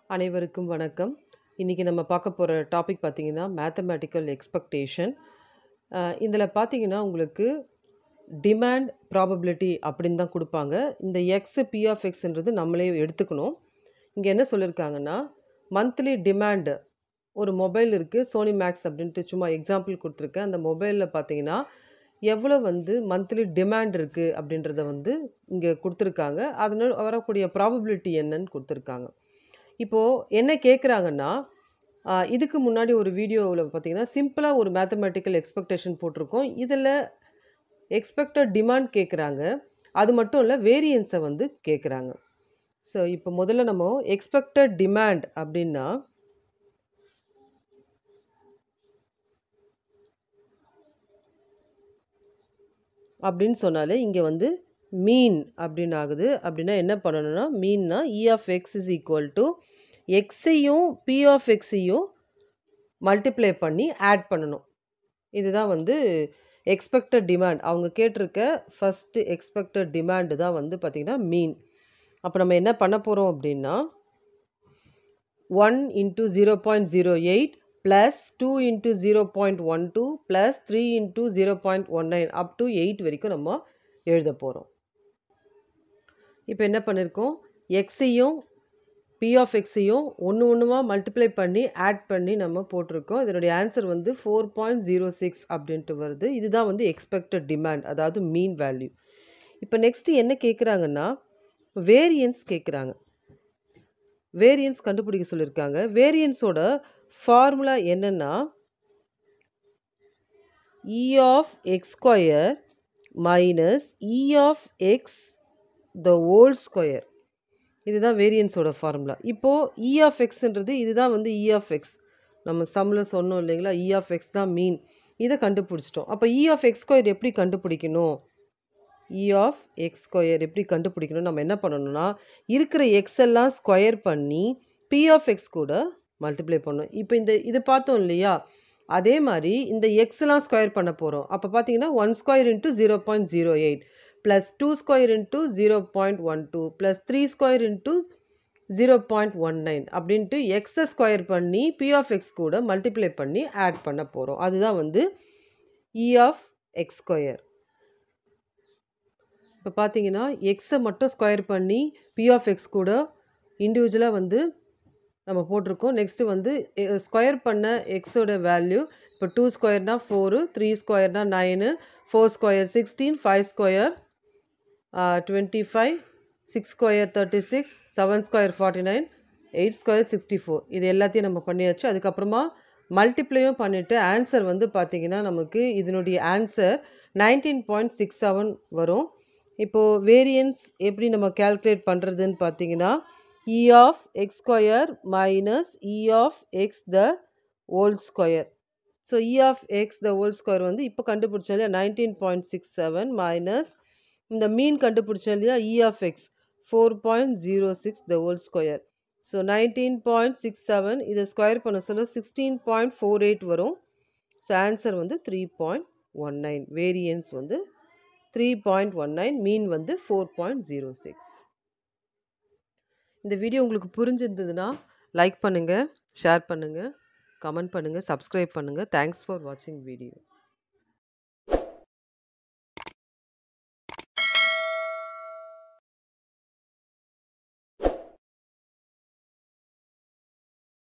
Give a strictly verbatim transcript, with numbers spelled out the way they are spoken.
அனைவருக்கும் வணக்கம். இன்னைக்கு நம்ம பார்க்க போற டாபிக் பார்த்தீங்கன்னா, மேத்தமேட்டிக்கல் எக்ஸ்பெக்டேஷன். அ இதில பார்த்தீங்கன்னா, உங்களுக்கு டிமாண்ட் ப்ராபபிலிட்டி அப்படின்னு தான் குடுப்பாங்க. இந்த எக்ஸ், பி ஆஃப் எக்ஸ்ன்றது நம்மளே எடுத்துக்கணும். இங்க என்ன சொல்லியிருக்காங்கன்னா, மந்த்லி டிமாண்ட் ஒரு மொபைல் இருக்கு. சோனி மேக்ஸ் அப்படின்ட்டு சும்மா எக்ஸாம்பிள் குடுத்துருக்கேன். அந்த மொபைல்ல பார்த்தீங்கன்னா, எவ்வளோ வந்து மந்த்லி டிமாண்ட் இருக்கு அப்படின்றத வந்து இங்க குடுத்துருக்காங்க. அதனால வரக்கூடிய ப்ராபபிலிட்டி என்னன்னு குடுத்துருக்காங்க. இப்போ என்ன கேட்குறாங்கன்னா, அ இதுக்கு முன்னாடி ஒரு வீடியோவுல பார்த்தீங்கன்னா, சிம்பிளா ஒரு மேத்தமேட்டிக்கல் எக்ஸ்பெக்டேஷன் போட்டிருக்கோம். இதில எக்ஸ்பெக்டட் டிமாண்ட் கேட்குறாங்க. அது மட்டும் இல்ல வேரியன்ஸ வந்து கேட்குறாங்க. ஸோ, இப்போ முதல்ல நம்ம எக்ஸ்பெக்டட் டிமாண்ட் அப்படின்னா அப்படின்னு சொன்னாலே இங்க வந்து மீன் அப்படின்னு ஆகுது. அப்படின்னா என்ன பண்ணணும்னா, மீன்னா E of X is equal to எக்ஸையும் பி ஆஃப் எக்ஸையும் மல்டிப்ளை பண்ணி ஆட் பண்ணணும். இதுதான் வந்து எக்ஸ்பெக்டட் டிமாண்ட். அவங்க கேட்டிருக்க ஃபர்ஸ்ட் எக்ஸ்பெக்டட் டிமாண்ட் தான் வந்து பார்த்தீங்கன்னா மீன். அப்ப நம்ம என்ன பண்ண போறோம் அப்படின்னா, one into zero point zero eight plus two into zero point one two plus three into zero point one nine up to eight வரைக்கும் நம்ம எழுத போறோம். இப்ப என்ன பண்ணியிருக்கோம், எக்ஸையும் பி ஆஃப் எக்ஸையும் ஒன்று ஒன்றுமா மல்டிப்ளை பண்ணி ஆட் பண்ணி நம்ம போட்டிருக்கோம். இதனுடைய ஆன்சர் வந்து ஃபோர் பாயிண்ட் ஜீரோ சிக்ஸ் அப்படின்ட்டு வருது. இதுதான் வந்து எக்ஸ்பெக்டட் டிமாண்ட், அதாவது மீன் வேல்யூ. இப்போ நெக்ஸ்ட் என்ன கேட்குறாங்கன்னா, வேரியன்ஸ் கேட்குறாங்க. வேரியன்ஸ் கண்டுபிடிக்க சொல்லியிருக்காங்க. வேரியன்ஸோட ஃபார்முலா என்னன்னா, E of X square minus E of X the whole square. இதுதான் வேரியன்ஸோட ஃபார்முலா. இப்போ இ ஆஃப் எக்ஸ்ன்றது இதுதான் வந்து இ ஆஃப் எக்ஸ். நம்ம சம்ல சொன்னோம் இல்லைங்களா? இ ஆஃப் எக்ஸ் தான் மீன். இதை கண்டுபிடிச்சிட்டோம். அப்போ இ ஆஃப் எக்ஸ் ஸ்கொயர் எப்படி கண்டுபிடிக்கணும்? இ ஆஃப் எக்ஸ் ஸ்கொயர் எப்படி கண்டுபிடிக்கணும்? நம்ம என்ன பண்ணணும்னா, இருக்கிற எக்ஸ் எல்லாம் ஸ்கொயர் பண்ணி பி ஆஃப் எக்ஸ் கூட மல்டிப்ளை பண்ணணும். இப்போ இந்த இது பார்த்தோம் இல்லையா? அதே மாதிரி இந்த எக்ஸ்லாம் ஸ்கொயர் பண்ண போறோம். அப்போ பார்த்தீங்கன்னா, one square into zero point zero eight plus two square into zero point one two plus three square into zero point one nine அப்படின்ட்டு x ஸ்கொயர் பண்ணி p of x கூட மல்டிப்ளை பண்ணி ஆட் பண்ண போகிறோம். அதுதான் வந்து e of x ஸ்கொயர். இப்போ பார்த்தீங்கன்னா எக்ஸை மட்டும் ஸ்கொயர் பண்ணி p of x கூட இண்டிவிஜுவலாக வந்து நம்ம போட்டிருக்கோம். நெக்ஸ்ட்டு வந்து ஸ்கொயர் பண்ண எக்ஸோட வேல்யூ இப்போ டூ ஸ்கொயர்னா ஃபோரு, த்ரீ ஸ்கொயர்னா nine, four square sixteen, five square twenty five, six square thirty six, seven square forty nine, eight square sixty four. இது எல்லாத்தையும் நம்ம பண்ணியாச்சு. அதுக்கப்புறமா மல்டிப்ளையும் பண்ணிவிட்டு ஆன்சர் வந்து பார்த்திங்கன்னா நமக்கு இதனுடைய answer nineteen point six seven வரும். இப்போது வேரியன்ஸ் எப்படி நம்ம கேல்குலேட் பண்ணுறதுன்னு பார்த்தீங்கன்னா, E of X square minus E of X the whole square. So E of X the whole square வந்து இப்போ கண்டுபிடிச்சோம் இல்லையா, nineteen point six seven minus இந்த மீன் கண்டுபிடிச்சோம் இல்லையா, E of X four point zero six the whole square. So nineteen point six seven இதை square பண்ண சொல்ல சிக்ஸ்டீன் பாயிண்ட் ஃபோர் எயிட் வரும். ஸோ ஆன்சர் வந்து three point one nine. Variance வந்து three point one nine, mean வந்து four point zero six. இந்த video உங்களுக்கு புரிஞ்சிருந்ததுன்னா லைக் பண்ணுங்கள், ஷேர் பண்ணுங்கள், கமெண்ட் பண்ணுங்கள், சப்ஸ்கிரைப் பண்ணுங்கள். தேங்க்ஸ் ஃபார் வாட்சிங் வீடியோ.